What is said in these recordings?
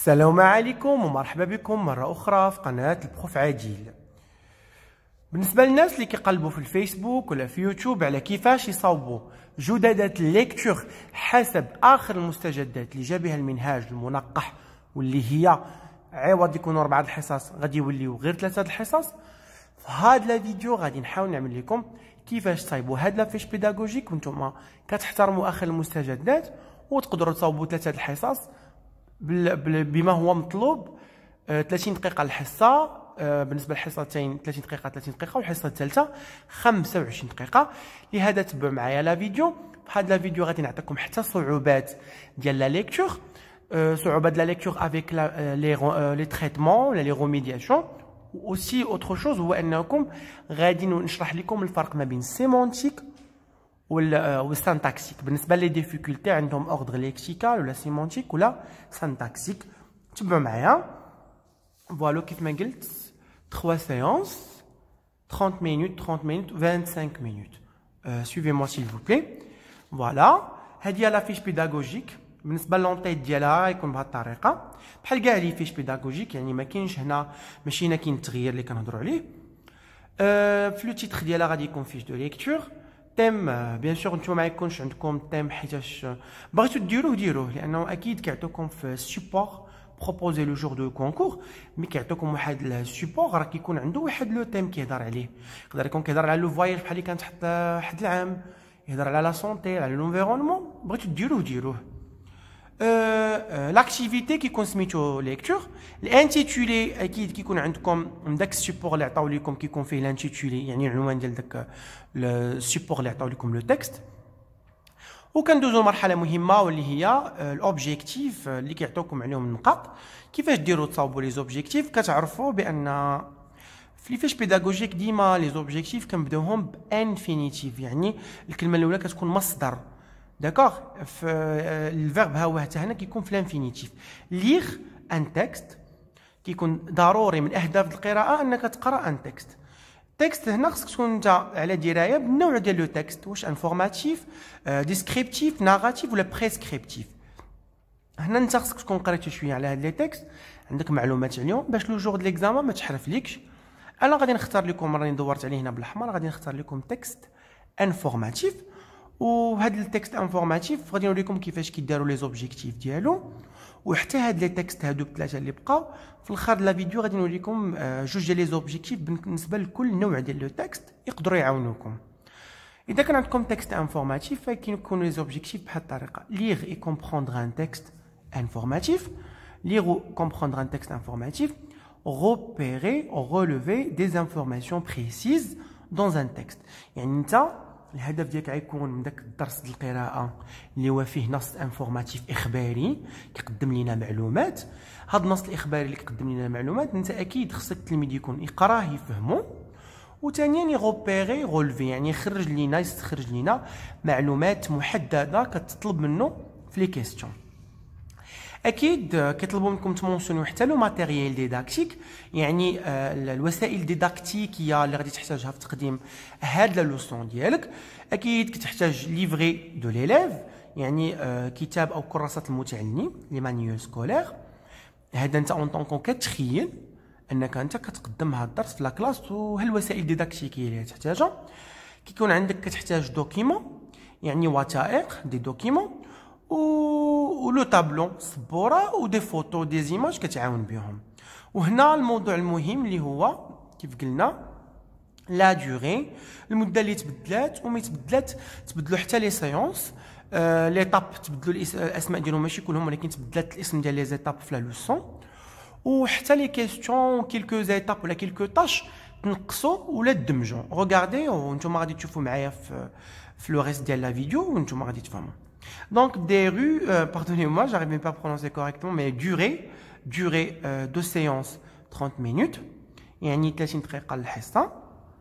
السلام عليكم ومرحبا بكم مرة أخرى في قناة البروف عادل. بالنسبة للناس اللي كيقلبوا في الفيسبوك ولا في يوتيوب على كيفاش يصاوبوا جددات الليكتور حسب آخر المستجدات اللي جا بها المنهاج المنقح، واللي هي عوض يكونوا 4 الحصص غادي يوليو غير 3 الحصص. في هذا الفيديو غادي نحاول نعمل لكم كيفاش تصايبوا هاد لافيش بيداغوجيك وانتم كتحترموا آخر المستجدات وتقدروا تصاوبوا 3 الحصص بما هو مطلوب. 30 دقيقة الحصة، بالنسبة للحصتين 30 دقيقة 30 دقيقة، والحصة الثالثة 25 دقيقة. لهذا تبعوا معايا لا فيديو. في هذا الفيديو غادي نعطيكم حتى صعوبات ديال لا ليكتور، صعوبات لا ليكتور افيك لي تريتمون ولا لي ريميدياسيون. وأوسي اوتر شوز هو انكم غادي نشرح لكم الفرق ما بين السيمونتيك والسانتاكسيك. بالنسبه لي ديفيكولتي عندهم اوردر ليكسيكال ولا سيمونتيك ولا سانتاكسيك. تبعوا معايا. فوالا كيف ما قلت 3 séances 30 minutes 30 minutes 25 minutes. Suivez-moi s'il vous plaît. فوالا هذه هي لا فيش بيداغوجيك. بالنسبه للونطيت ديالها يكون بهذه الطريقه بحال كاع لي فيش بيداغوجيك، يعني ما كاينش هنا ماشي هنا كاين التغيير اللي كنهضروا عليه. في لو تيتر ديالها غادي يكون فيش دو ليكتور تيم. بيان سور نتوما ما يكونش عندكم تيم حيتاش بغيتو ديروه لانه اكيد كيعطوكم في السيبور بروبوزي لو جور دو كونكور، مي كيعطوكم واحد السيبور راه كيكون عنده واحد لو تيم كيهضر عليه. يقدر يكون كيهضر على لو فواياج بحال اللي كانت حد العام، يهضر على لا سونتي على لونفيرونمون. بغيتو ديروه. لاكتيفيتي كيكون سميتو ليكتور. الانتيتولي اكيد كيكون عندكم من داك السيبور اللي عطاو لكم كيكون فيه الانتيتولي، يعني العنوان ديال داك السيبور اللي عطاو لكم لو تكست. وكندوزو لمرحله مهمه واللي هي الاوبجيكتيف اللي كيعطوكم عليهم النقاط. كيفاش ديروا تصاوبوا لي زوبجيكتيف؟ كتعرفوا بان في لي فيش بيداغوجيك ديما لي زوبجيكتيف كنبداوهم بانفينيتيف، يعني الكلمه الاولى كتكون مصدر. داكوغ في الفيرب ها هو حتى هنا كيكون في الانفينيتيف. ليغ ان تكست كيكون ضروري من اهداف القراءه انك تقرا ان تكست. تكست هنا خصك تكون انت على درايه بالنوع ديال لو تكست، واش انفورماتيف ديسكريبتيف ناراتيف ولا بريسكريبتيف. هنا انت خصك تكون قريتي شويه على هاد لي تكست، عندك معلومات عليهم باش لو جور د ليكزامان ما تحرفليكش. انا غادي نختار لكم، راني دورت عليه هنا بالاحمر، غادي نختار لكم تكست انفورماتيف. وهاد التكست انفورماتيف غادي نوريكم كيفاش كيداروا لي زوبجيكتيف ديالو. وحتى هاد لي تكست هادو بثلاثه اللي بقاو في الاخر د لا فيديو غادي نوريكم جوج ديال لي زوبجيكتيف بالنسبه لكل نوع ديال لو تكست يقدروا يعاونوكم. اذا كان عندكم تكست انفورماتيف فكيكونوا لي زوبجيكتيف بهذه الطريقه: ليغ اي كومبروندر ان تكست انفورماتيف، ليغ ou comprendre un texte informatif, repérer ou relever des informations précises dans un texte. يعني انت الهدف ديالك غيكون من داك الدرس ديال القراءه اللي هو فيه نص انفورماتيف اخباري كيقدم لنا معلومات. هذا النص الاخباري اللي كيقدم لنا معلومات انت اكيد خصك التلميذ يكون يقراه يفهمو، وثانيا يغوبيري رولفي يعني يستخرج لنا معلومات محدده كتطلب منه في لي كيستيون. اكيد كيطلبوا منكم تمونسيونيو حتى لو ماتيريال ديداكتيك، يعني الوسائل الديداكتيكيه اللي غادي تحتاجها في تقديم هاد لوسون ديالك. اكيد كتحتاج ليفري دو ليليف، يعني كتاب او كراسه المتعلم لي مانيول سكولير. هذا انت اون طونكو كتخيل انك انت كتقدم هذا الدرس في لا كلاس، وهل الوسائل الديداكتيكيه اللي تحتاجها كيكون عندك. كتحتاج دوكيمون يعني وثائق دي دوكيمون، و لو طابلو سبوره ودي فوتو دي زيماج كتعاون بهم. وهنا الموضوع المهم اللي هو كيف قلنا لا دوري، المده اللي تبدلات وما تبدلوا حتى لي سيونس. لي طاب تبدلوا الاسماء ديالهم ماشي كلهم، ولكن تبدلات الاسم ديال لي زيتاب في لا لوسون. وحتى لي كيستيون كيلكو زيتاب ولا كيلكو طاش تنقصوا ولا تدمجوا. ريغاردي وانتم غادي تشوفوا معايا في لو ريست ديال لا فيديو وانتم غادي تفهموا. Donc des rues, pardonnez-moi, j'arrive même pas à prononcer correctement, mais durée de séance 30 minutes, يعني 30 دقيقة الحصة.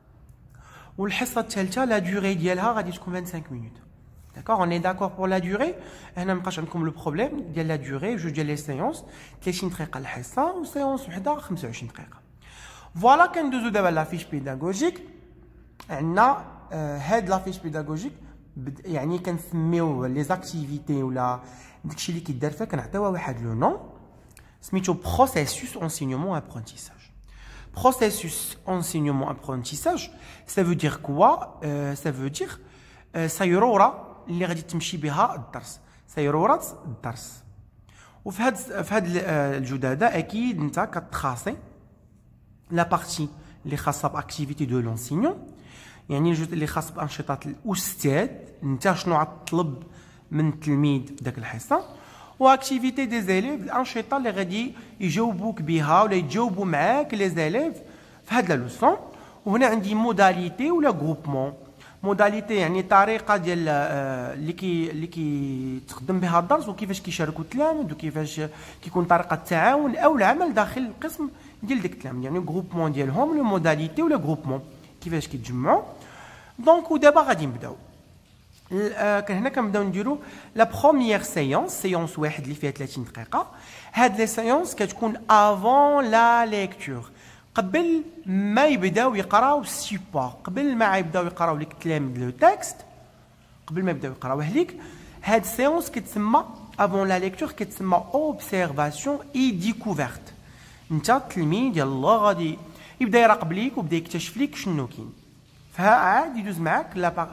والحصة الثالثة لا durée ديالها غادي تكون 25 minutes. D'accord, on est d'accord pour la durée. هنا مابقاش عندكم لو بروبليم ديال لا durée، جوج ديال لي سيونس 30 دقيقة الحصة وسيونس وحدة 25 دقيقة. فوالا كندوزو دابا لافيش بيداغوجيك. عندنا هاد لافيش بيداغوجيك يعني كنسميو لي زاكتيفيتي ولا داكشي اللي كيدار فيها كنعطيوها واحد لو نون. سميتو processus enseignement-apprentissage. Processus enseignement-apprentissage, ça veut dire quoi? Ça veut dire سيرورة اللي غادي تمشي بها الدرس، سيرورة الدرس. وفي هاد الجدادة أكيد أنت كتخاصي لا بارتي اللي خاصة بأكتيفيتي دو لونسينيون، يعني الجزء اللي خاص بأنشطة الأستاذ، أنت شنو غتطلب من التلميذ في داك الحصة، واكتيفيتي دي زيليف الانشطه اللي غادي يجاوبوك بها ولا يتجاوبوا معاك لي زيليف في هاد لا لوسون. وهنا عندي موداليتي ولا جروبمون. موداليتي يعني طريقه ديال اللي كيتخدم بها الدرس وكيفاش كيشاركوا التلاميذ وكيفاش كيكون طريقه التعاون او العمل داخل القسم ديال ديك التلاميذ، يعني جروبمون ديالهم لو موداليتي ولا جروبمون كيفاش كيتجمعوا. دونك ودابا غادي نبداو. هنا كنبداو نديرو لا بروميير سيونس واحد اللي فيها 30 دقيقه. هاد لي سيونس كتكون افون لا ليكتور، قبل ما يبداو يقراو السيبور، قبل ما يبداو يقراو لك التلاميذ لو تكست، قبل ما يبداو يقراوه ليك. هاد سيونس كتسمى افون لا ليكتور، كتسمى اوبسيرفاسيون اي ديكوفيرت. انت التلميذ يلاه غادي يبدا يراقب ليك وبدا يكتشف ليك شنو كاين، فعاد يدوز معاك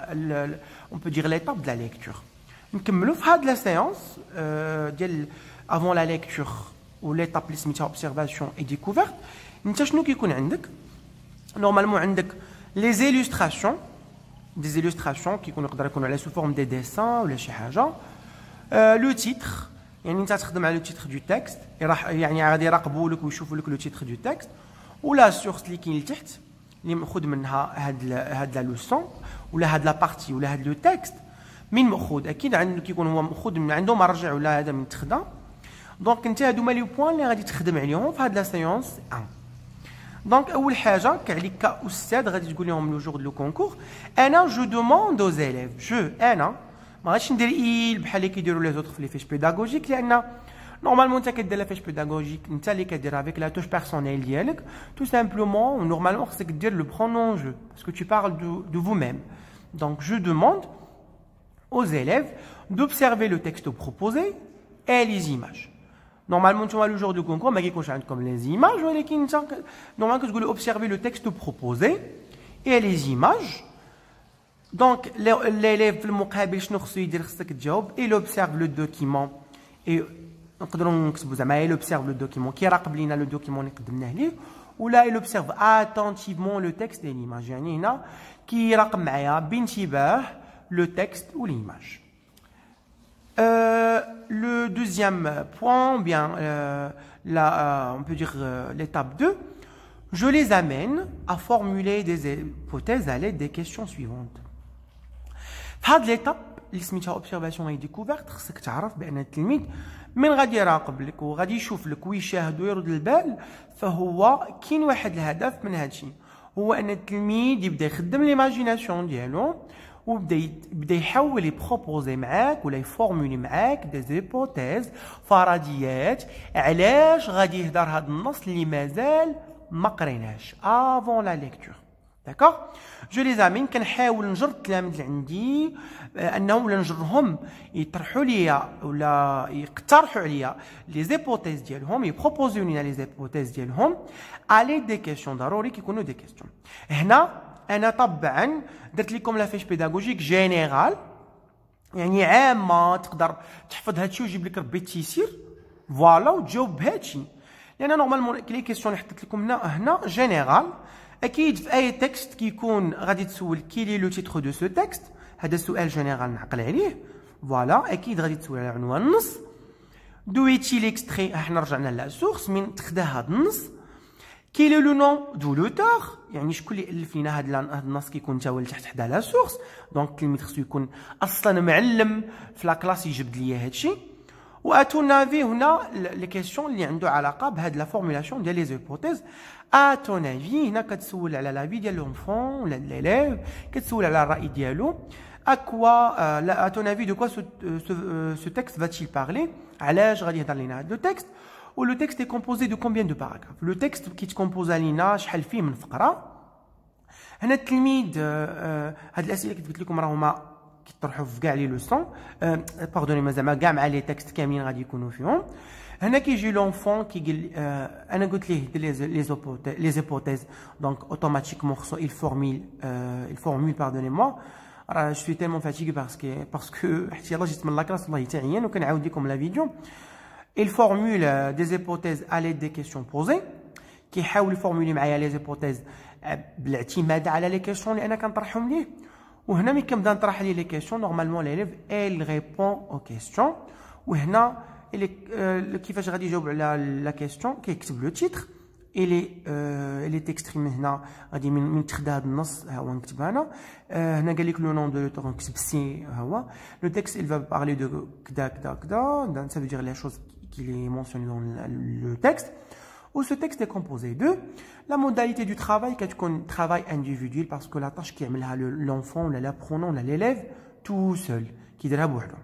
on peut dire l'étape de la lecture. نكملوا في هاد لا سيونس ديال افون لا ليكتور وليتاب اللي سميتها اوبسيرفاسيون اي ديكوفيرت. انت شنو كيكون عندك؟ نورمالمون عندك لي زيلوستراسيون، دي زيلوستراسيون كيكونوا يقدر يكونوا على سو فورم دي ديسان ولا شي حاجه. لو تيتر، يعني انت تخدم على لو تيتر دو تكست، يعني غادي يراقبوا لك ويشوفوا لك لو تيتر دو تكست. ولا سورس اللي كاين لتحت اللي ماخذ منها هاد لا لوسون ولا هاد لا بارتي ولا هاد لو تكست. من ماخذ اكيد عنده كيكون هو ماخذ من عنده مرجع ولا هذا من تخدم. دونك انت هادو هما لي بوين اللي غادي تخدم عليهم في هاد لا سيونس 1. دونك اول حاجه كعليك كاستاذ غادي تقول لهم لو جور دو كونكور انا جو دوموند او زيليف، انا ما غاديش ندير بحال اللي كيديروا لي زوطخ في لي فيش بيداغوجيك، لان نورمالمون انت كدير لا فيش بيداغوجيك انت اللي كديرها افيك لا توش بيرسونيل ديالك تو سامبلومون. نورمالمون خصك دير لو برونون جو باسكو tu parles de vous-même. Donc je demande aux élèves d'observer le texte proposé et les images. Normalement tu vois le jour du concours ما كيكونش عندكم les images ولكن انت نورمالمون كتقول observer le texte proposé et les images. Donc l'élève في المقابل شنو خصو يدير؟ خصك تجاوب il observe le document et نقدروا نكتبوا زعما il observe le document كيراقب لينا لو دوكيمون اللي قدمناه ليه، ولا il observe attentivement le texte et l'image، يعني هنا كيراقب معايا بانتباه لو تكست و ليماج. Le deuxième point, bien on peut dire l'étape 2, je les amène à formuler des hypothèses à l'aide des questions suivantes. في هاد l'étape اللي سميتها observation et découverte خصك تعرف بان التلميذ من غادي يراقب لك وغادي يشوف لك ويشاهد ويرد البال، فهو كاين واحد الهدف من هذا الشيء، هو ان التلميذ يبدا يخدم ليماجيناسيون ديالو ويبدا يحاول يبروبوزي معاك ولا يفورمولي معاك دي زيبوتيز فرضيات علاش غادي يهضر هذا النص اللي مازال ما قريناش افون لا ليكتور. داكوغ جو لي زامين كنحاول نجر التلاميذ اللي عندي انهم ولا نجرهم يطرحوا ليا ولا يقترحوا عليا لي زيبوتيز ديالهم، يبروبوزيو لينا لي زيبوتيز ديالهم على دي كيسيون، ضروري كيكونوا دي كيسيون. هنا انا طبعا درت لكم لا فيش بيداغوجيك جينيرال، يعني عامه تقدر تحفظ هادشي ويجيب لك ربي التيسير فوالا وتجاوب بهادشي، لان نورمالمون لي كيسيون اللي حطيت لكم هنا جينيرال. اكيد في اي تكست كيكون غادي تسول كي لو تيتر دو سو تكست، هذا سؤال جينيرال نعقل عليه فوالا. اكيد غادي تسول على عنوان النص، دويتي ليكستري احنا رجعنا لا سورس من تخدا هذا النص، كي لو نون دو لوتور يعني شكون اللي الف لينا هذا النص كيكون تا هو لتحت حدا لا سورس. دونك التلميذ خصو يكون اصلا معلم في لا كلاس يجبد ليا هادشي. واتونافي هنا لي كيسيون اللي عنده علاقه بهاد لا فورمولاسيون ديال لي زيبوتيز. اتونافي هنا كتسول على لافي ديال لونفون ولا ليليف، كتسول على الراي ديالو. اكوا لا اتونافي دو كوا سو تكست va-t-il parler، علاش غادي يهضر لينا هاد لو تكست. و لو تكست est composé de combien de paragraphes. لو تكست كيتكومبوزا لينا شحال فيه من فقره. هنا التلميذ هاد الاسئله اللي قلت لكم راهما كيطرحوا في كاع لي لوسون باردوني زعما كاع مع لي تكست كاملين غادي يكونوا فيهم. هنا كيجي l'enfant qui انا قلت ليه les hypothèses donc automatiquement il formule pardonnez-moi. Je suis tellement fatigué parce que حتى يلاه جيت من لاكلاس والله تعيان وكنعاود لكم لا فيديو. Il formule des hypothèses à l'aide des questions posées. كيحاول يفورمولي معايا les hypothèses بالاعتماد على les questions اللي انا كنطرحهم ليه. وهنا ملي كنبدا نطرح ليه les questions normalement l'élève elle répond aux questions. وهنا كيفاش غادي يجاوب على لا كيسيون كيكتب لو تيتر لي تيكستري من هنا غادي من تاخد هذا النص ها هو نكتب انا هنا قال لك لو نون دو لوتور نكتب سي ها هو لو تيكست il va parler de كدا كدا كدا ça veut dire les choses qu'il est mentionné dans le texte ou ce texte est composé de la modalité du travail كتكون travail individuel parce que la tâche كيعملها l'enfant ولا l'apprenant ولا l'élève tout seul كيديرها بوحدو.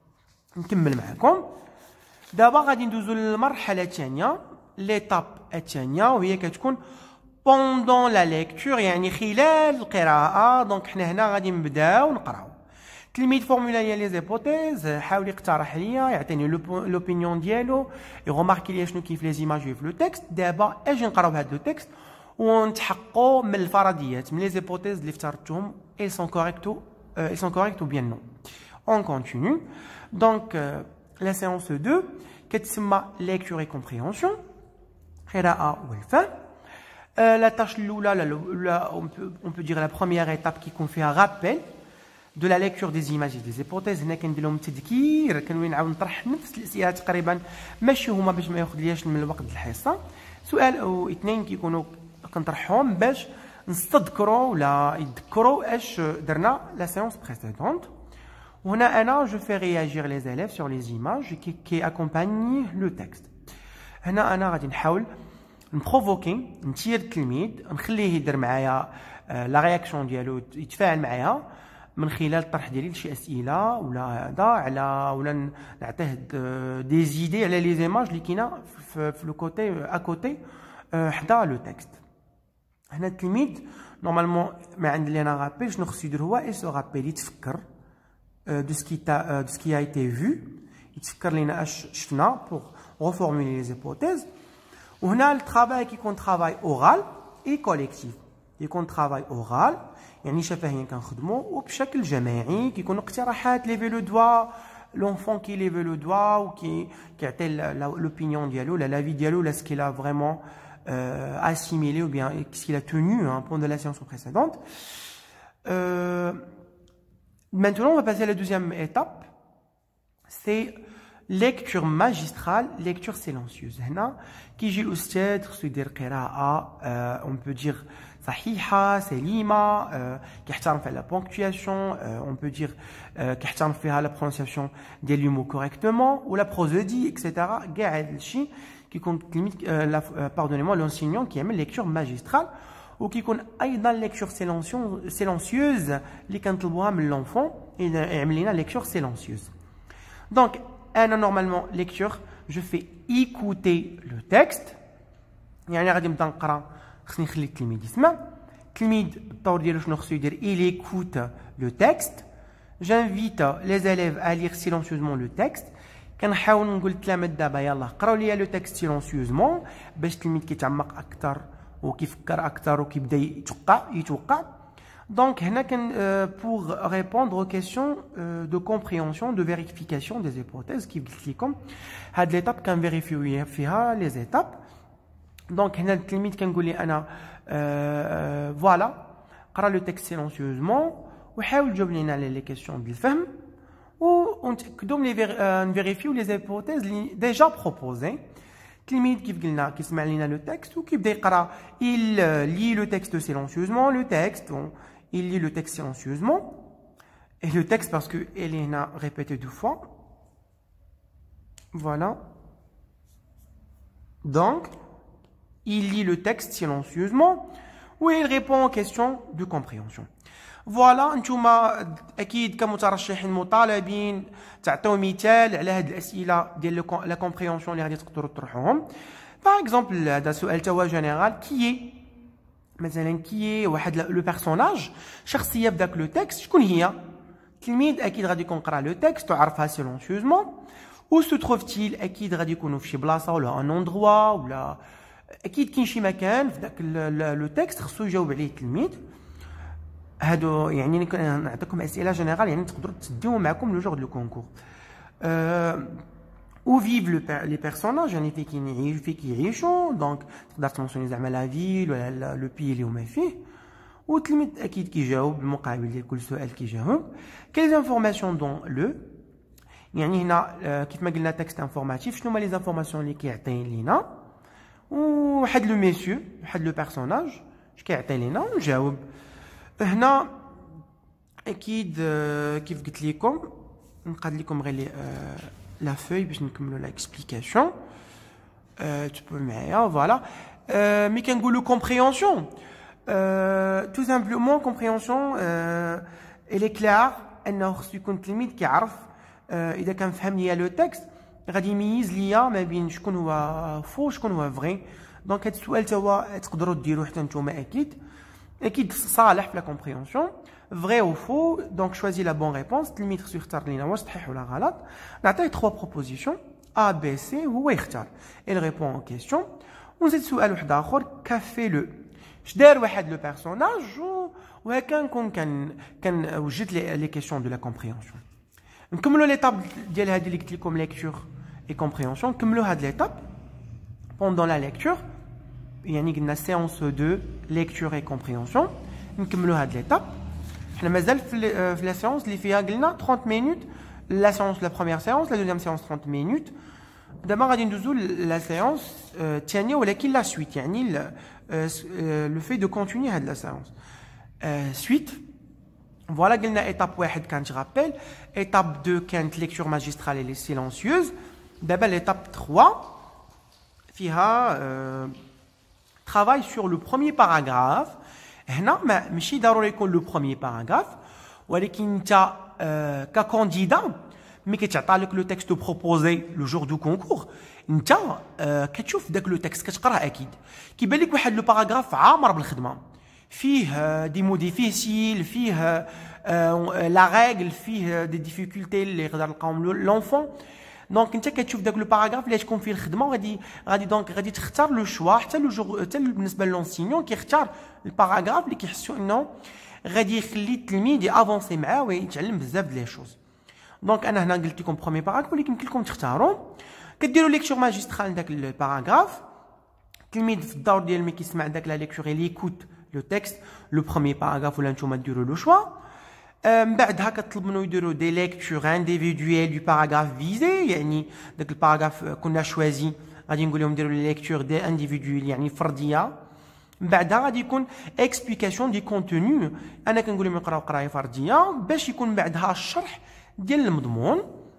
نكمل معكم دابا غادي ندوزو للمرحله الثانيه ليتاب الثانيه وهي كتكون بوندون لا ليكتور يعني خلال القراءه. دونك حنا هنا غادي نبداو نقراو. التلميذ فورمولا ليا لي زيبوتيز حاول يقترح ليا يعطيني لوبينيون ديالو يغماركي ليا شنو كيف لي زيماج في لو تكست. دابا اجي نقراو هاد لو تكست ونتحققوا من الفرضيات من لي زيبوتيز اللي افترضتهم ils sont corrects ou bien non. On continue. Donc la séance 2 كتسمى lecture et compréhension قراءة والفهم. La tâche الأولى on peut dire la première étape qui كون فيها rappel de la lecture des images et des hypothèses. هنا كندير لهم تذكير كنولي نعاود نطرح نفس الأسئلة تقريبا ماشي هما باش ما ياخذلياش من الوقت الحصة. سؤال أو اثنين كيكونوا كنطرحهم باش نستذكروا ولا يتذكروا اش درنا la séance précédente. هنا je fais réagir les élèves sur les images qui accompagnent le texte. هنا أنا غادي نحاول نبروفوكي نثير التلميذ نخليه يدير معايا لا رياكسيون ديالو يتفاعل معايا من خلال الطرح ديالي لشي أسئلة ولا هذا على ولا نعطيه دي زيدي على لي زيماج اللي كاينه في لو كوتي اكوتي حدا لو تكست. هنا التلميذ نورمالمون ما عند لي انا رابيل شنو خصو يدير هو سو رابيل يتفكر de ce qui a été vu يتفكر لينا اش شفنا pour reformuler les hypothèses. وهنا الترافاي كيكون ترافاي اورال اي كوليكتيف. يكون ترافاي اورال يعني شفهيا كنخدمو وبشكل جماعي كيكونوا اقتراحات ليفي لو دوا l'enfant qui lève le doigt ou qui كيعطي l'opinion ديالو لا لافي ديالو لا ce qu'il a vraiment assimilé ou bien ce qu'il a tenu pendant la séance précédente. Maintenant, on va passer à la deuxième étape. C'est lecture magistrale, lecture silencieuse. هنا كيجي الأستاذ خصو يدير قراءة on peut dire صحيحة سليمة كيحترم فيها la ponctuation on peut dire كيحترم فيها la prononciation ديال les mots correctement ou la prosodie etc. كاع هذا الشيء كيكون التلميذ pardonnez-moi l'enseignant كيعمل lecture magistrale وكيكون ايضا ليكتور سيلونسيوز اللي كنطلبوها من لونفون يعمل لنا ليكتور سيلونسيوز. دونك انا نورمالمون ليكتور جو في ايكوتي لو تكست يعني غادي نبدا نقرا خصني نخلي التلميذ يسمع. التلميذ الدور ديالو شنو خصو يدير il écoute le texte. j'invite les élèves à lire silencieusement le texte. كنحاول نقول للتلاميذ دابا يلاه قراو ليا لو تكست سيلونسيوزمون باش التلميذ كيتعمق اكثر وكيفكر اكثر وكيبدا يتوقع. دونك هنا كان pour répondre aux questions de compréhension de vérification des hypothèses كيف قلت لكم هاد ليتاب كنفيريفيو فيها لي زيتاب. دونك هنا التلميذ كنقول لي انا فوالا قرا لو تكست سيلونسيوزمون وحاول تجاوب لينا على لي كيسيون ديال الفهم ونتاكدوا من نفيريفيو لي زيبوتيز اللي ديجا بروبوزي. التلميذ كيف قلنا كيسمع لينا لو تكست وكيبدا يقرا il lit le texte silencieusement le texte il lit le texte silencieusement et le texte parce que elle est هنا répété deux fois. Voilà. Donc il lit le texte silencieusement ou il répond aux questions de compréhension. فوالا نتوما اكيد كمترشحين مطالبين تعطيو مثال على هاد الاسئله ديال لا كومبريونسيون اللي غادي تقدروا تطرحوهم. باغ اكزومبل هذا سؤال توا جينيرال كي مثلا كي واحد لو بيرسوناج شخصيه بداك لو تكست شكون هي. التلميذ اكيد غادي يكون قرا لو تكست وعرفها سيلونسيوزمون Où se trouve-t-il? أكيد غادي يكونوا في شي بلاصة ولا un endroit ولا أكيد كاين شي مكان في داك لو تكست خصو يجاوب عليه التلميذ. هادو يعني نعطيكم أسئلة جينيرال يعني تقدروا تديوهم معكم لو جور دو كونكور. Où vivent les personnages يعني فين كيعيشوا دونك تقدر تمونسيوني زعما لا فيل ولا لو بي اللي هما فيه. والتلميذ أكيد كيجاوب بالمقابل ديال كل سؤال كيجاوب. Quelles informations dans le يعني هنا كيف ما قلنا تكست انفورماتيف شنو هما لي زانفورماسيون اللي كيعطي لينا وواحد لو ميسيو واحد لو بيرسوناج اش كيعطي لينا ونجاوب. هنا اكيد كيف قلت لكم نقاد لكم غير لا فوي باش نكملوا لاكسبليكاسيون. تبقوا معايا فوالا. مي كنقولوا كومبريهنسيون تو سامبلومون كومبريهنسيون الي كلار انه خصو يكون التلميذ كيعرف اذا كان فهم ليا لو تكست غادي يميز ليا ما بين شكون هو فو شكون هو فغي. دونك هذا السؤال تا هو تقدروا ديروه حتى نتوما اكيد صالح في لا كومبريهنسيون فغي او فو. دونك شوازي لا بون ريبونس التلميذ خصو يختار لينا واش صحيح ولا غلط. نعطيه 3 بروبوزيسيون ا بي سي هو يختار il répond aux questions. ونزيد سؤال واحد اخر كافي لو اش دار واحد لو بيرسوناج وهكا نكون كان وجدت لي كيسيون دو لا كومبريهنسيون. نكملوا ليطاب ديال هذه اللي قلت لكم ليكتور اي كومبريهنسيون. نكملوا هاد ليطاب بوندون لا ليكتور يعني قلنا سيونس 2 ليكتور اي كومبريهنسيون. نكملوا هاد ليطاب حنا مازال في لا سيونس اللي فيها قلنا 30 مينوت. لا سيونس لا بروميير سيونس لا دوزيام سيونس 30 مينوت. دابا غادي ندوزو لا سيونس الثانيه ولكن لا سويت يعني لو في دو كونتيني هاد لا سيونس سويت. فوالا قلنا ايتاب واحد كانت رابيل ايتاب 2 كانت ليكتور ماجسترال اللي سيلونسيوز. دابا ليتاب 3 فيها travail sur le premier paragraphe. هنا ماشي ضروري يكون لو بروميير باراغراف ولكن انت ككانديدا مي كيتعطى لك لو تكست بروبوزي لو جور دو كونكور انت كتشوف داك لو تكست كتقراه اكيد كيبان لك واحد لو باراغراف عامر بالخدمه فيه دي مو ديفيسيل فيه لا ريغل فيه دي ديفيكولتي اللي يقدر يلقاهم لونفون. دونك انت كتشوف داك لو باراغراف اللي تكون فيه الخدمه غادي تختار لو شوا حتى لو جور حتى بالنسبه للونسينيون كيختار الباراغراف اللي كيحسوا انه غادي يخلي التلميذ افونسي معاه ويتعلم بزاف ديال لي شوز. دونك انا هنا قلت لكم بروميير باراغراف ولكن يمكن لكم تختاروا كديروا ليكتور ماجسترال داك الباراغراف. التلميذ في الدور ديال ملي كيسمع داك لا ليكتور ليكوت لو تكست لو بروميير باراغراف ولا نتوما ديروا لو شوا. من بعدها كطلب منو يديروا دي ليكتور انديفيدويل دو باراغراف فيزي يعني داك الباراغراف كنا شوازي غادي نقول لهم ديروا لي ليكتور دي انديفيدويل يعني فرديه. من بعدها غادي يكون اكسبليكاسيون دي كونتوني انا كنقول لهم يقراو قرايه فرديه باش يكون بعدها الشرح ديال المضمون.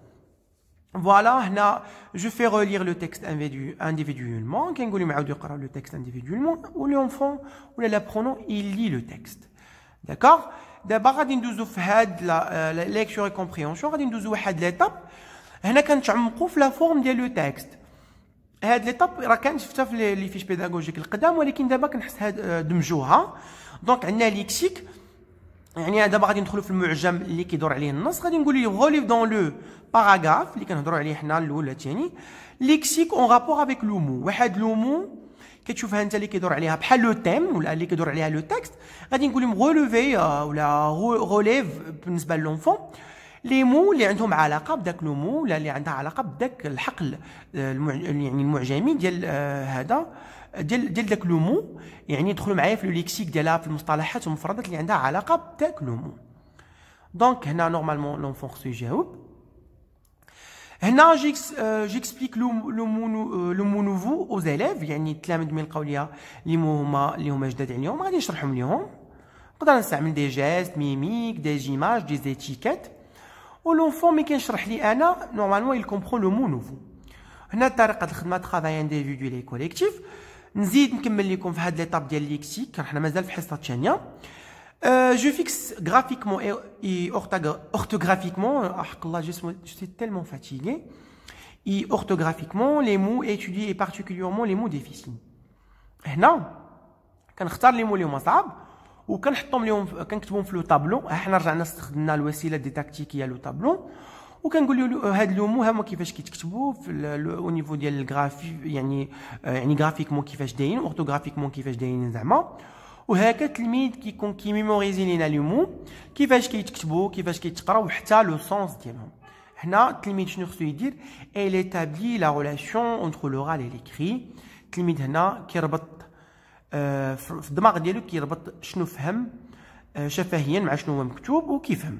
فوالا هنا جو في ريلير لو تكست انديفيدويلمون كنقول لهم عاودوا يقراو لو تكست انديفيدويلمون ولونفون ولا لابرونون يلي لو تكست. داكوغ دابا غادي ندوزو في هاد لا ليكتور كومبريهنسيون غادي ندوزو واحد ليطاب هنا كنتعمقوا في لا فورم ديال لو تكست. هاد ليطاب راه كانت شفتها في لي فيش بيداغوجيك القدام ولكن دابا كنحس دمجوها. دونك عندنا ليكسيك يعني دابا غادي ندخلوا في المعجم اللي كيدور عليه النص غادي نقول ليه غوليف دون لو باراغراف اللي كنهضروا عليه حنا الاول ولا الثاني ليكسيك اون رابور افيك لو مو. واحد لو مو كتشوفها انت اللي كيدور عليها بحال لو تيم ولا اللي كيدور عليها لو تكست غادي نقول لهم غولوفي ولا غوليف بالنسبه للونفون لي مو اللي عندهم علاقه بداك لو مو ولا اللي عندها علاقه بداك الحقل يعني المعجمي ديال هذا ديال داك لو مو يعني يدخلوا معايا في لو ليكسيك ديالها في المصطلحات والمفردات اللي عندها علاقه بداك لو مو. دونك هنا نورمالمون لونفون خصو يجاوب. هنا جيكسبليك لو مو نوفو او زيليف يعني التلاميذ من يلقاو ليا لي مو هما جداد عليهم غادي نشرحهم ليهم. نقدر نستعمل دي جيست ميميك دي زيماج دي زيتيكيت ولونفون ملي كنشرح لي انا نورمالمون يل كومبرون لو مو نوفو. هنا طريقه الخدمه ترافاي انديفيدويل اي كوليكتيف. نزيد نكمل لكم في هاد ليطاب ديال ليكسيك حنا مازال في الحصه الثانيه. Je fixe graphiquement et orthographiquement, je suis tellement fatigué, et orthographiquement les mots étudiés et particulièrement les mots difficiles. هنا كنختار لي مو اللي هما صعاب وكنحطهم لهم كنكتبهم في لو طابلو. حنا رجعنا استخدمنا الوسيله ديداكتيكيه لو طابلو وكنقول له هاد لو مو هما كيفاش كيتكتبوا او نيفو ديال الغرافي يعني غرافيكمون كيفاش دايرين اورتوغرافيكمون كيفاش دايرين زعما. وهكا التلميذ كيكون كيميموريزي لينا لي مو كيفاش كيتكتبوا كيفاش كيتقراو حتى لو سونس ديالهم. هنا التلميذ شنو خصو يدير ايل ايتابلي لا ريلاسيون اونتر لوغال اي ليكري. التلميذ هنا كيربط في الدماغ ديالو كيربط شنو فهم شفهيا مع شنو هو مكتوب وكيفهم.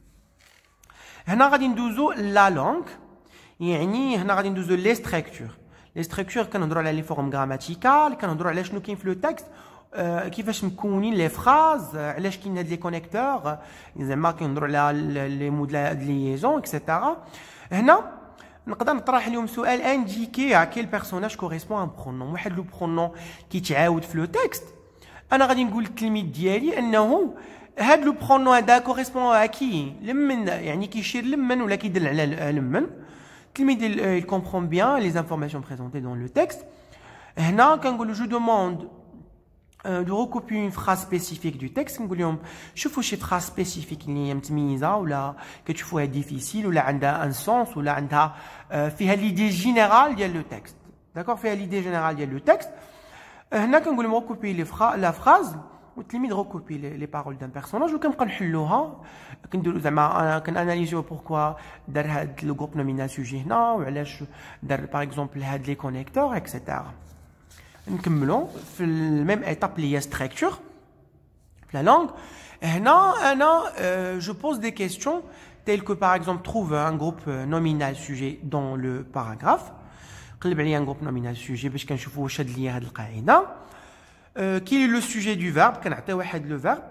هنا غادي ندوزو لا لونغ، يعني هنا غادي ندوزو لي ستركتور. لي ستركتور كنهضروا على لي فورم غراماتيكال، كنهضروا على شنو كاين في لو تكست، كيفاش مكونين لي فراز، علاش كاين هاد لي كونيكتور، زعما كنهضروا على لي مود دو ليزون اكسيتيرا. هنا نقدر نطرح اليوم سؤال انديكي ا كيل بيرسوناج كوريسبون ان برونون، واحد لو برونون كيتعاود في لو تكست. انا غادي نقول للتلميذ ديالي انه هاد لو برونون هذا كوريسبون ا كي، لمن يعني كيشير لمن ولا كيدل على لمن. التلميذ il comprend bien les informations présentées dans le texte. هنا كنقول je demande de recopier une phrase spécifique du texte. نقول لهم شوفوا شي phrase spécifique اللي هي متميزه ولا كتشوفوها ديفيسيل ولا عندها ان سونس ولا عندها فيها ليدي جينيرال ديال لو تكست. داكور، فيها ليدي جينيرال ديال لو تكست. هنا كنقول لهم recopier لا phrase والتلميذ روكوبي لي بارول دان بيرسوناج وكنبقى نحلوها. كنديرو زعما انا كناناليزيو بوركوا دار هاد لو غروب نومينال سوجي هنا وعلاش دار باغ اكزومبل هاد لي كونيكتور اكسيتيرا. نكملو في الميم ايتاب اللي هي ستركتور في لا لونغ. هنا انا جو بوز دي كيستيون تيل كو باغ اكزومبل تروف ان غروب نومينال سوجي دون لو باراغراف. قلب عليا ان غروب نومينال سوجي باش كنشوفو واش هاد ليا هاد القاعده. Quel est le sujet du verbe؟ كنعطي واحد لو verbe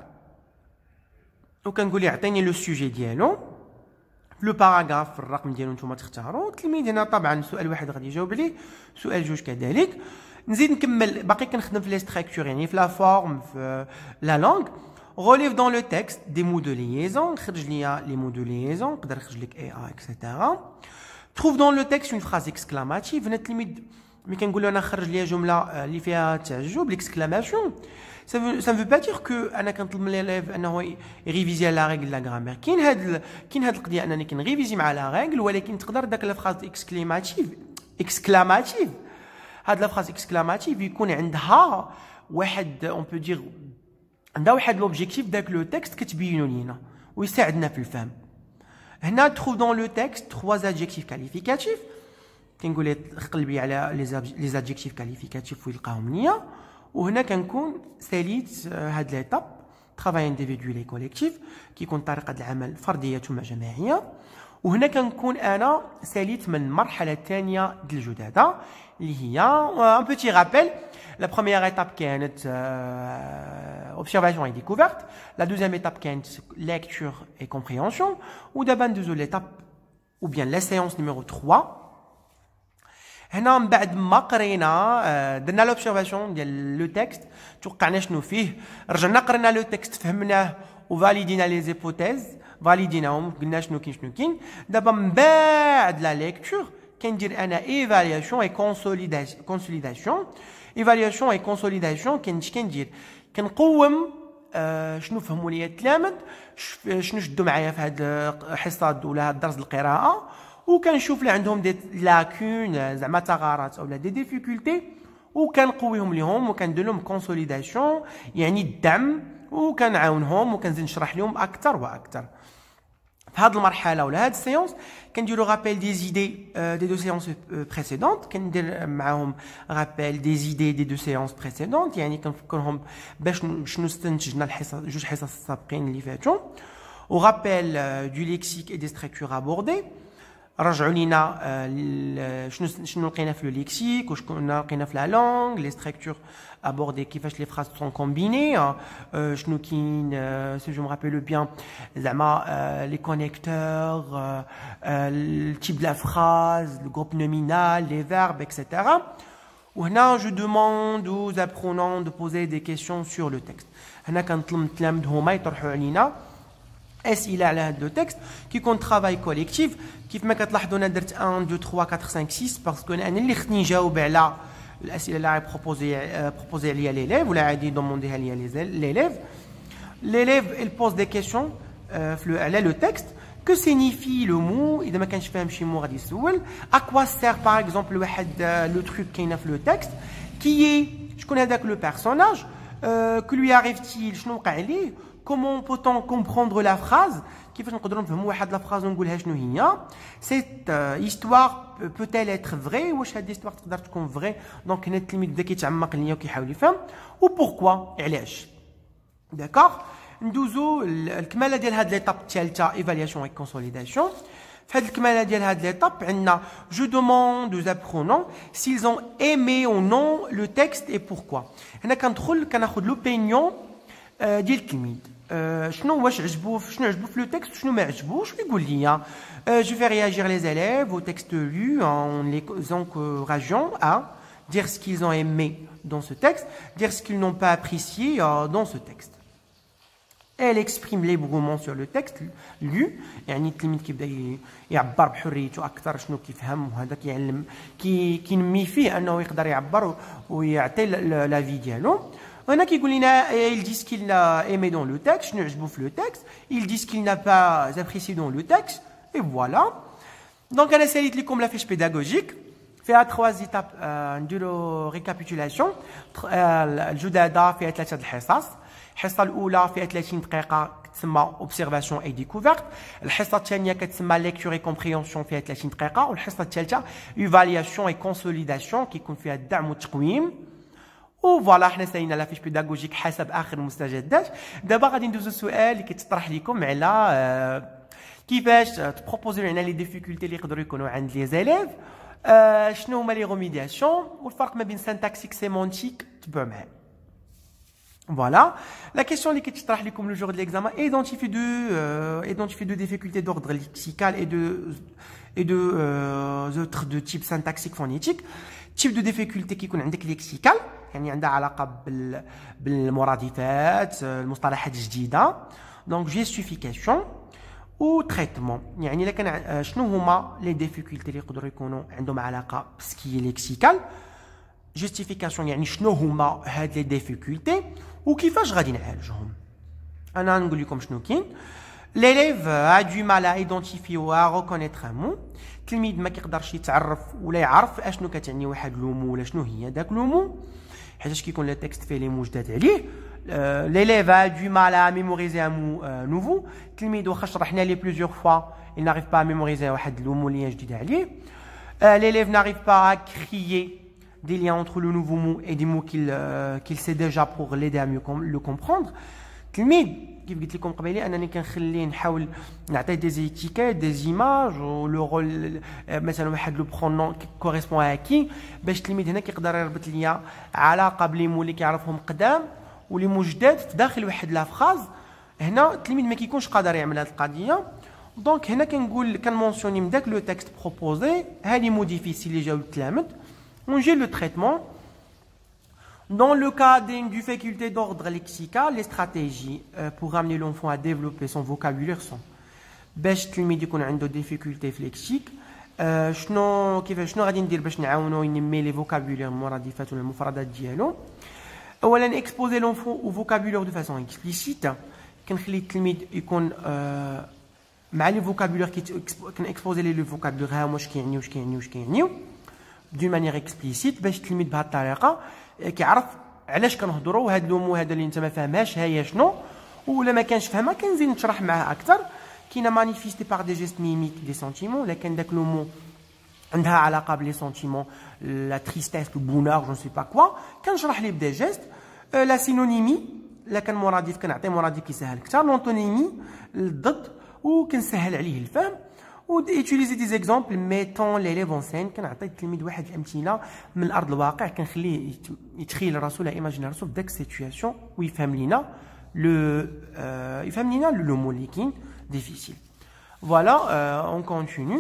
وكنقول ليه عطيني لو سوجي ديالو لو باراغراف الرقم ديالو نتوما تختاروا. التلميذ هنا طبعا سؤال واحد غادي يجاوب عليه، سؤال جوج كذلك. نزيد نكمل باقي كنخدم في لي ستركتور يعني في لا فورم في لا لونغ. relève dans le texte des mots de liaison، خرج ليا لي مو دو ليزون، نقدر نخرج لك اي ا اكسيتيرا. trouve dans le texte une phrase exclamative. هنا التلميذ ملي كنقول له انا خرج ليا جمله اللي فيها تعجب ليكسكلاماسيون، ça ne veut pas dire que انا كنطلب من ليليف انه يريفيزي لا ريغل لا غرامير. كاين هاد القضيه انني كنريفيزي مع لا ريغل، ولكن تقدر داك لا فراز اكسكلاماتيف هاد لا فراز اكسكلاماتيف يكون عندها واحد اون بو دير عندها واحد لوبجيكتيف داك لو تكست كتبينو لينا ويساعدنا في الفهم. هنا تروف دون لو تكست 3 adjectifs qualificatifs. كنقول ليه قلبي على لي زادجيكتيف كاليفيكاتيف ويلقاهم ليا. وهنا كنكون ساليت هاد ليتاب ترافاي انديفيدويل اي كوليكتيف كيكون طريقه العمل فرديه ثم جماعيه. وهنا كنكون انا ساليت من المرحله الثانيه ديال الجداده اللي هي ان بوتي رابيل. لا بروميير ايتاب كانت اوبسيرفاسيون اي ديكوفرت، لا دوزيام ايتاب كانت ليكتور اي كومبريهنسيون، ودابا ندوزو ليتاب او بيان لا سيونس نيميرو 3. هنا من بعد ما قرينا درنا لوبسيرفاسيون ديال لو تكست، توقعنا شنو فيه، رجعنا قرينا لو تكست فهمناه وفاليدينا لي زيبوتيز فاليديناهم قلنا شنو كاين. دابا من بعد لا ليكتور كندير انا ايفالياسيون اي كونسوليداسيون. ايفالياسيون اي كونسوليداسيون كندير كنقوم شنو فهموا ليا التلاميذ، شنو شدوا معايا في هاد الحصه ولا هاد الدرس القراءه، وكنشوف اللي عندهم دي لاكون زعما ثغرات اولا دي ديفيكولتي وكنقويهم ليهم وكندير لهم كونسوليداسيون يعني الدعم، وكنعاونهم وكنزيد نشرح لهم اكثر واكثر. في هذه المرحله ولا هذه السيونس كنديروا رابيل دي زيدي دي دو سيونس بريسيدونت، كندير معاهم رابيل دي زيدي دي دو سيونس بريسيدونت، يعني كنفكرهم باش شنو استنتجنا الحصص جوج حصص السابقين اللي فاتوا. ورابيل دو ليكسيك اي دي ستركتور ابوردي، رجعوا لينا شنو لقينا في لو ليكسيك واش كنا لقينا في لا لونغ، لي ستركتور ابوردي كيفاش لي فراز سون كومبيني، شنو كاين سي جو مرابيلو بيان زعما لي كونيكتور، التيب دو لا فراز، لو غروب نومينال، لي فيرب اكسيتيرا. وهنا جو دوموند aux apprenants de poser des questions sur le texte. هنا كنطلب من التلاميذ هما يطرحوا علينا اسئله على هذا لو تكست كيكون ترافاي كوليكتيف. كيف ما كتلاحظوا انا درت 1 2 3 4 5 6 باسكو انا اللي خصني نجاوب على الاسئله اللي بروبوزي عليا ليليف ولا عادي دومونديها ليا ليليف. ليليف il pose des questions على لو تكست. que signifie le mot إذا ما كانش فاهم شي مو غادي يسول à quoi sert par exemple واحد le truc كاين في le texte qui est شكون هذاك le personnage que lui arrive-t-il شنو وقع ليه comment peut-on comprendre la phrase كيفاش نقدروا نفهموا واحد لا فراز ونقولها شنو هي cette histoire peut-elle être vraie واش هاد l'histoire تقدر تكون vraie دونك هنا التلميذ بدا كيتعمق ليا وكيحاول يفهم و pourquoi علاش d'accord ندوزو الكماله ديال هاد ليطاب الثالثه ايفالياسيون اي كونسوليداسيون في هاد الكماله ديال هاد ليطاب عندنا جو دوموند aux apprenants s'ils ont aimé ou non le texte et pourquoi هنا كندخل كناخذ لوبينيون ديال التلميذ شنو واش عجبو شنو عجبو في لو تكست شنو ما عجبوش ويقول لي je fais réagir les élèves au texte lu en les encourageant à dire ce qu'ils ont aimé dans ce texte dire ce qu'ils n'ont pas apprécié dans ce texte elle exprime librement sur le texte lu يعني التلميذ كيبدا يعبر بحريته اكثر شنو كيفهم وهذا كيعلم كينمي فيه انه يقدر يعبر ويعطي لا في ديالو هنا كيقول لنا il dit ce qu'il a aimé dans le texte شنو عجبو في le texte il dit ce qu'il n'a pas apprécié dans le texte et voilà donc انا ساليت لكم لا فيش بيداغوجيك فيها 3 ايتاب نديرو ريكابيتولاسيون الجداده فيها 3 الحصص الحصه الاولى فيها 30 دقيقه تسمى اوبسيرفاسيون اي ديكوفيرت الحصه الثانيه كتسمى ليكتور اي كومبريهنسيون فيها 30 دقيقه والحصه الثالثه ايفالياسيون اي كونسوليداسيون كيكون فيها الدعم والتقويم وفوالا حنا سالينا لا فيش بيداغوجيك حسب اخر المستجدات دابا غادي ندوزو السؤال اللي كيتطرح لكم على كيفاش تبروبوزيو لنا لي ديفيكولتي اللي يقدروا يكونوا عند لي زيليف شنو هما لي ريميدياسيون والفرق ما بين سانتاكسيك سيمونتيك تبعوا معايا Voilà. La question qui te traite comme le jour de l'examen identifie deux difficultés d'ordre lexical et de type syntaxique phonétique. Type de difficulté qui connaît عندك lexical يعني عندها علاقة بالمرادفات المصطلحات الجديدة donc justification و traitement يعني لكن شنو هما les difficultés اللي يقدروا يكونوا عندهم علاقة بسكي lexical justification يعني شنو هما هاد لي ديفيكولتي وكيفاش غادي نعالجهم انا نقول لكم شنو كاين l'élève a du mal à identifier ou à reconnaître un mot التلميذ ما كيقدرش يتعرف ولا يعرف اشنو كتعني واحد لو مو ولا شنو هي داك لو مو حيتاش كيكون لو تكست فيه لي مو جداد عليه l'élève a du mal à mémoriser un mot nouveau التلميذ واخا شرحنا ليه plusieurs fois il n'arrive pas à mémoriser واحد لو مو اللي جديد عليه l'élève n'arrive pas à créer des liens entre le nouveau mot et des mots qu'il sait déjà pour l'aider à mieux le comprendre. التلميذ كيف قلت لكم قبيله انني كنخليه نحاول نعطيه دي زيتيكيت دي زيماج ولو رول مثلا واحد لو برونون كوريسبون ا كي باش التلميذ هنا كيقدر يربط ليا علاقه بلي مو اللي كيعرفهم قدام ولي مو جداد في داخل واحد لا فراز هنا التلميذ ما كيكونش قادر يعمل هذه القضيه دونك هنا كنقول كنمونسيوني من داك لو تكست بروبوزي ها لي مو ديفيسيل اللي جاو للتلاميذ On gère le traitement. Dans le cas d'une difficulté d'ordre lexical, les stratégies pour amener l'enfant à développer son vocabulaire sont باش التلميذ يكون عنده difficulté في lexique شنو غادي ندير باش نعاونو ينمي لي فوكابولير المرادفات ولا المفردات ديالو اولا exposer l'enfant au vocabulaire de façon explicite كنخلي التلميذ يكون مع لي فوكابولير كنexposer ليه لو فوكابولير ها واش كيعني واش كيعنيو d'une manière explicite باش التلميذ بهذه الطريقه كيعرف علاش كنهضروا هذا لومو هذا اللي انت ما فاهمهاش هي شنو ولا ما كانش فاهمها كنزيد نشرح معاه اكثر كاينه مانيفيستي بار دي جيست ميميك دي سنتيمون لكن داك لومو عندها علاقه بلي سنتيمون لا تريستيس لو بونور جو سي با كوا كنشرح ليه بدي جيست لا سينونيمي لا كان مرادف كنعطي مرادف كيسهل اكثر لونتونيمي الضد وكنسهل عليه الفهم وutiliser des exemples mettant l'élève en scène كنعطي التلميذ واحد الامثله من ارض الواقع كنخليه يتخيل راسو لا ايماجيني راسو في داك السيتوياسيون ويفهم لينا لو مو اللي كاين ديفيسيل فوالا اون كونتينيو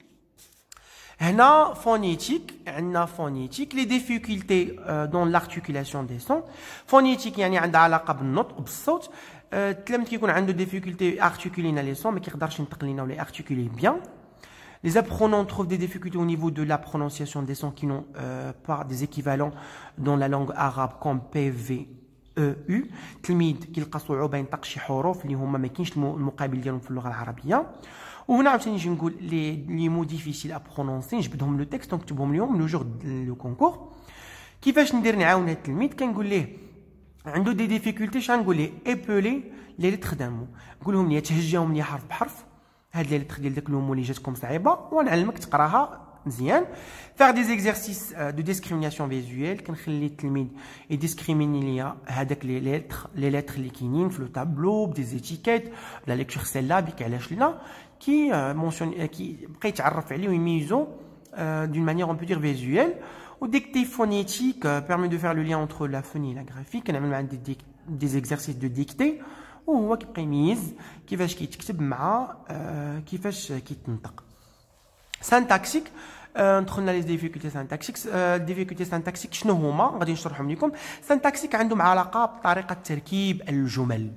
هنا فونيتيك عندنا فونيتيك لي ديفيكولتي دون لارتيكولاسيون دي سون فونيتيك يعني عندها علاقه بالنطق بالصوت التلميذ كيكون عنده ديفيكولتي ارتيكولينا لي سون ما كيقدرش ينطق لينا ولا ارتيكولي بيان Les apprenants trouvent des difficultés au niveau de la prononciation des sons qui n'ont pas des équivalents dans la langue arabe comme P, V, E, U. التلميذ كيلقى صعوبة ينطق شي حروف اللي هما ما كاينش المقابل ديالهم في اللغة العربية. وهنا عاوتاني نجي نقول لي مو ديفيسيل ا برونونسي نجبدهم لو تكست ونكتبهم اليوم لو جور لو كونكور. كيفاش ندير نعاون هذا التلميذ؟ كنقول ليه عنده دي ديفيكولتي، شنو نقول ليه؟ ايبولي لي ليتر دامو، نقولهم ليه تهجاهم لي حرف بحرف، هاد لي ليتر ديال داك لو مو اللي جاتكم صعيبه ونعلمك تقراها مزيان. فار دي زيكزارسيس دو ديسكريميناسيون فيزويل، كنخلي التلميذ يديسكريميني ليا هذاك لي ليتر اللي كاينين في لو تابلو بدي زيتيكيت لا ليكتور سيلا بك علاش لا كي مونسيون كي بقى يتعرف عليه ويميزو d'une manière on peut dire visuelle. Ou dictée phonétique permet de faire le lien entre la phonie et la graphique. On a des exercices de dictée وهو كيبقى يميز كيفاش كيتكتب مع كيفاش كيتنطق. سانتاكسيك دخلنا لي ديفيكولتي سانتاكسيك. ديفيكولتي سانتاكسيك شنو هما؟ غادي نشرحهم لكم. سانتاكسيك عندهم علاقه بطريقه تركيب الجمل،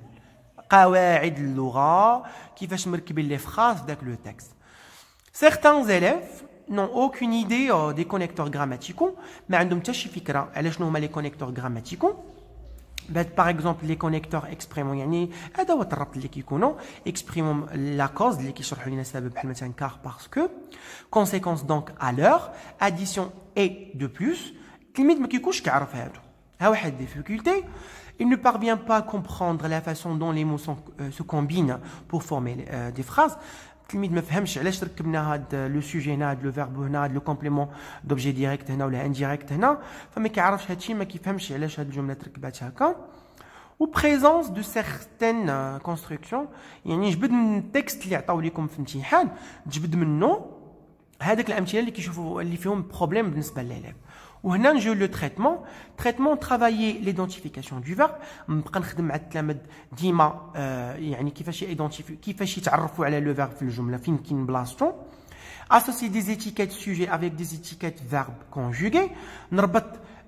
قواعد اللغه، كيفاش مركبين لي فراز في داك لو تكست. Certains élèves n'ont aucune idée des connecteurs grammaticaux, mais عندهم حتى شي فكره على شنو هما لي كونيكتور grammaticaux. Par exemple les connecteurs expriment يعني ادوات الربط اللي كيكونوا expriment la cause اللي كيشرحوا لنا السبب بحال مثلا car parce que conséquence donc à l'heure addition et de plus. التلميذ ما كيكونش كيعرف هادو، ها واحد difficulté. Il ne parvient pas à comprendre la façon dont les mots se combinent pour former des phrases. التلميذ ما فهمش علاش ركبنا هاد لو سوجي هنا، هاد لو فيرب هنا، هاد لو كومبليمون دوبجي ديريكت هنا ولا انديريكت هنا، فما كيعرفش هادشي، ما كيفهمش علاش هاد الجمله تركبات هكا. و بريزونس دو سيغتين كونستركسيون، يعني جبد من التكست اللي عطاو لكم في الامتحان، تجبد منه هذاك الامثله اللي كيشوفوا اللي فيهم بروبليم بالنسبه للعلم. وهنا نجيو لو تريتمون ترافايي ليدونتيفيكاسيون دو فيرب. نبقى نخدم مع التلاميذ ديما يعني كيفاش يدونتيفي كيفاش يتعرفوا على لو فيرب في الجمله فين كاين بلاصتو. اسوسي دي زيتيكيت سوجي افيك دي زيتيكيت فيرب كونجوغي، نربط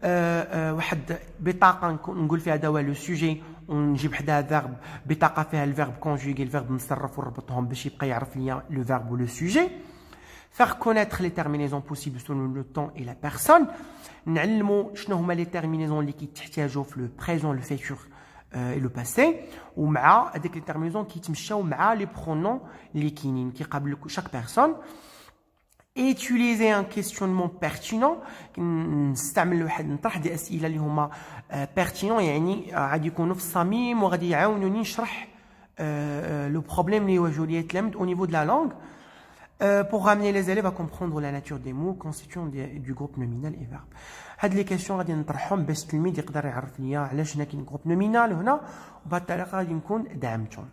واحد بطاقه نقول فيها هذا هو لو سوجي ونجيب حداها فيرب، بطاقه فيها الفيرب كونجوغي الفيرب مصرف ونربطهم باش يبقى يعرف ليا لو فيرب و لو سوجي. Faire connaître les terminaisons possibles selon le temps et la personne. نعلموا شنو هما لي terminaisons اللي كيتحتاجوا في لو بريزون لو فيتور et le passé، ومع هذيك لي terminaisons كيتمشاو مع لي برونون اللي كاينين كيقابل chaque personne. Utiliser un questionnement pertinent، نستعمل واحد نطرح دي اسئله اللي هما pertinent، يعني غادي يكونوا في الصميم وغادي يعاونوني نشرح لو بروبليم اللي يواجهوا لي التلاميذ au niveau de la langue. Pour ramener les élèves à comprendre la nature des mots constituant du groupe nominal et verbe. هاد لي كيسيون غادي نطرحهم باش التلميذ يقدر يعرف ليا علاش هنا كاين جروب نومينال هنا، وبهاد الطريقه غادي نكون دعمتهم.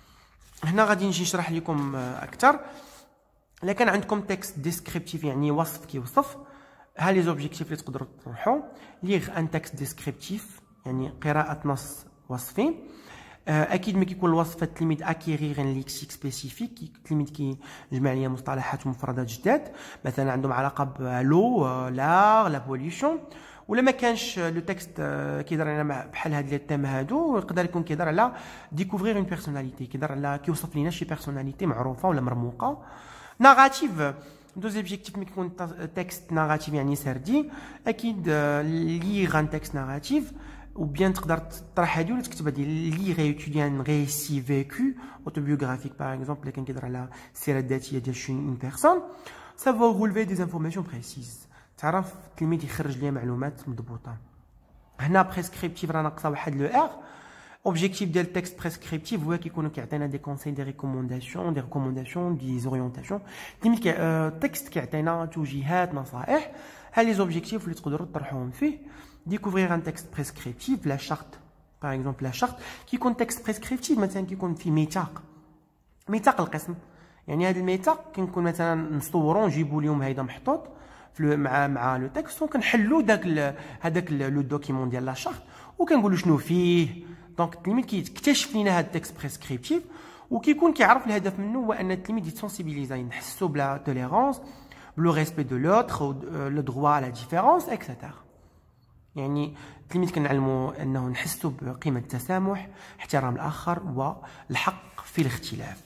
هنا غادي نجي نشرح لكم اكثر. الا كان عندكم تكست ديسكريبتيف يعني وصف كيوصف، ها لي زوبجيكتيف اللي تقدروا تطرحوا. ليغ ان تكست ديسكريبتيف يعني قراءه نص وصفي. اكيد ما كيكون الوصف التلميذ اكيغيغ ان ليكسيك سبيسيفيك، التلميذ كيجمع ليا مصطلحات ومفردات جداد مثلا عندهم علاقه بلو لار لا بوليسيون. ولا ما كانش لو تكست كيهضر على بحال هاد لي تيم هادو، يقدر يكون كيهضر على ديكوفرير اون بيرسوناليتي، كيهضر على كيوصف لينا شي بيرسوناليتي معروفه ولا مرموقه. ناراتيف دوز اوبجيكتيف ملي يكون تكست ناراتيف يعني سردي، اكيد ليغ ان تكست ناراتيف ou bien تقدر تطرح هادي ولا تكتب هادي لي غيوتيلي ان ريسي فيكو اوتوبيوغرافيك باغ اكزومبل اللي كنهضر على السيره الذاتيه ديال شي اون بيرسون. سافوار رولفي دي انفورماسيون بريسيز، تعرف التلميذ يخرج ليا معلومات مضبوطه. هنا بريسكريبتيف راه ناقصه واحد لو ار. اوبجيكتيف ديال التكست بريسكريبتيف هو كيكونوا كيعطينا دي كونساي دي ريكومونداسيون دي زوريونتاسيون. التلميذ التكست كيعطينا توجيهات نصائح، ها لي زوبجيكتيف اللي تقدروا تطرحوهم فيه. Découvrir un texte prescriptif, la charte, par exemple la charte, qui compte texte prescriptif, مثلا كيكون في ميثاق القسم، يعني هذا الميثاق كنكون مثلا نصوروا نجيبوا لهم هيدا محطوط في مع لو تكست، وكنحلوا هذاك لو دوكيمون ديال لا شارت وكنقولوا شنو فيه. دونك التلميذ كيكتشف لينا هذا التكست بريسكريبتيف، وكيكون كيعرف الهدف منه هو ان التلميذ يتسونسيبيليزا، نحسوا بلا توليرونس، بلو ريسبي دو لوتر، لو دروا على ديفيرونس اكسيتيرا. يعني التلميذ كنعلموا انه نحسوا بقيمه التسامح، احترام الاخر والحق في الاختلاف.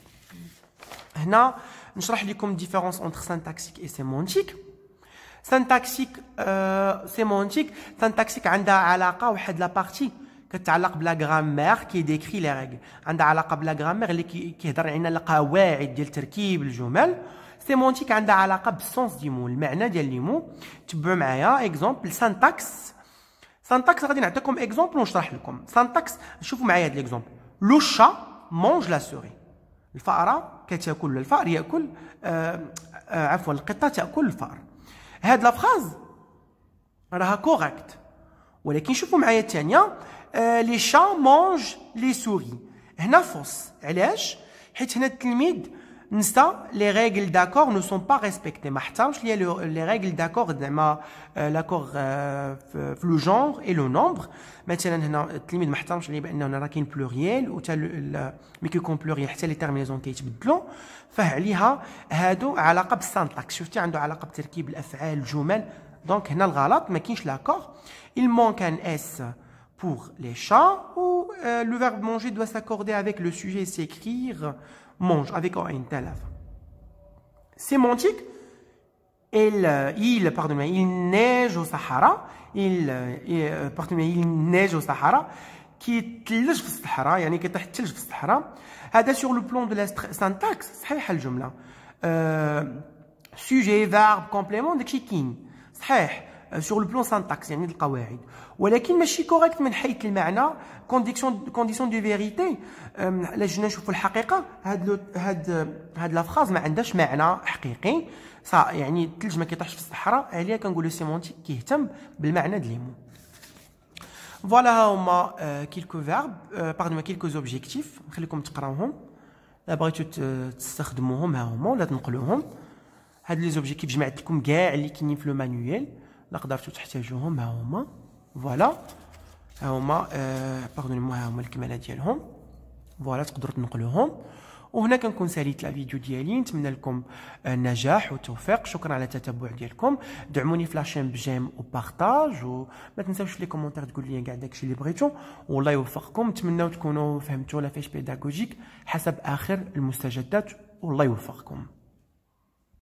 هنا نشرح لكم ديفيرونس انتر سانتاكسيك اي سيمونتيك. سانتاكسيك سيمونتيك، سانتاكسيك عندها علاقه واحد لا بارتي كتعلق بلا غرامير كي ديكري لي ريغل، عندها علاقه بلا غرامير اللي كيهضر علينا القواعد ديال تركيب الجمل. سيمونتيك عندها علاقه بالسونس دي مو، المعنى ديال لي مو. تبعوا معايا اكزومبل سانتاكس. سانتاكس غادي نعطيكم اكزومبل ونشرح لكم. سانتاكس شوفوا معايا هذا الاكزومبل. لو شا مونج لا سوري، الفأرة كتاكل، الفأر ياكل، عفوا القطة تاكل الفأر. هاد لا فراز راها كوريكت، ولكن شوفوا معايا الثانيه. لي شا مونج لي سوري، هنا فوس. علاش؟ حيت هنا التلميذ نسى لي ريغل داكور نو سون با ريسبكتي، ما حترمش لي ريغل داكور زعما لاكور في لو جونغ اي لو نومبر. مثلا هنا التلميذ ما حترمش عليه بانه هنا راه كاين بلوريال، و ملي كيكون بلوريال حتى لي تيرمينيزون كيتبدلوا، فعليها هادو علاقه بالسانتاكس. شفتي عنده علاقه بتركيب الافعال الجمل. دونك هنا الغلط ما كاينش لاكور. il manque un s pour les chats ou le verbe manger doit s'accorder avec le sujet s'écrire mange avec un tel. Sémantique. Il neige au Sahara. Il neige au Sahara. كيتلج في الصحراء، يعني كيطيح الثلج في الصحراء. هذا sur le plan de la syntaxe صحيحه الجمله. sujet verbe complément داكشي كاين صحيح sur le plan syntaxe يعني القواعد، ولكن ماشي كوريكت من حيث المعنى. كونديسيون دو فيريتي. الا جينا نشوفوا الحقيقه، هاد لا فراز ما عندهاش معنى حقيقي. يعني الثلج ما كيطيحش في الصحراء، عليها كنقولوا سيمونتيك كيهتم بالمعنى ديال لي مو. فوالا ها هما كيلكو فيرب باردون كيلكو اوبجيكتيف، نخليكم تقراوهم. الا بغيتو تستخدموهم ها هما ولا تنقلوهم. هاد لي زوبجيكتيف جمعت لكم كاع اللي كاينين في لو مانيوال، لا قدرتو تحتاجوهم. ها هما فوالا، ها هما باردون مو، ها هما الكماله ديالهم. فوالا تقدروا تنقلوهم. وهنا كنكون ساليت لا فيديو ديالي. نتمنى لكم النجاح والتوفيق. شكرا على التتبع ديالكم. دعموني في لاشين بجيم وبارطاج، وما تنساوش في لي كومونتير تقول لي كاع داكشي اللي بغيتو. والله يوفقكم. نتمنى تكونوا فهمتوا لا فيش بيداغوجيك حسب اخر المستجدات، والله يوفقكم.